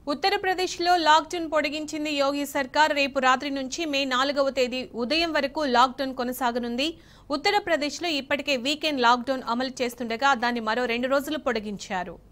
ఉత్తరప్రదేశ్లో లాక్డౌన్ పొడిగించింది యోగి సర్కార్. రేపు రాత్రి నుంచి మే 4వ తేదీ ఉదయం వరకు లాక్డౌన్ కొనసాగనుంది. ఉత్తరప్రదేశ్లో ఇప్పటికే వీకెండ్ లాక్డౌన్ అమలు చేస్తుండగా దాన్ని మరో 2 రోజులు పొడిగించారు.